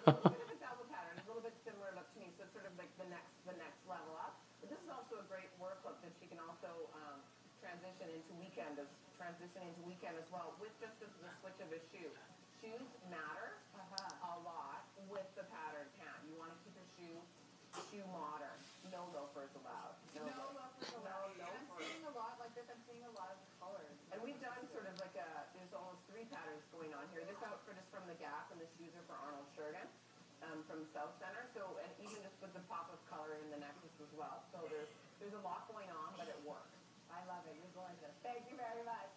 a little bit of a double pattern, a little bit similar look to me, so it's sort of like the next level up. But this is also a great work look that she can also transition into weekend as well with just the switch of a shoe. Shoes matter a lot with the pattern pant. You want to keep your shoe modern. No loafers allowed. No loafers allowed. No And I'm loafers. seeing a lot like this. I'm seeing a lot of colors. And we've done sort of like there's almost 3 patterns going on here. This outfit is from the Gap, and the shoes are for Arnold Sheridan from Southcentre. So, and even just with the pop of color in the necklace as well. So there's a lot going on, but it works. I love it. You're gorgeous. Thank you very much.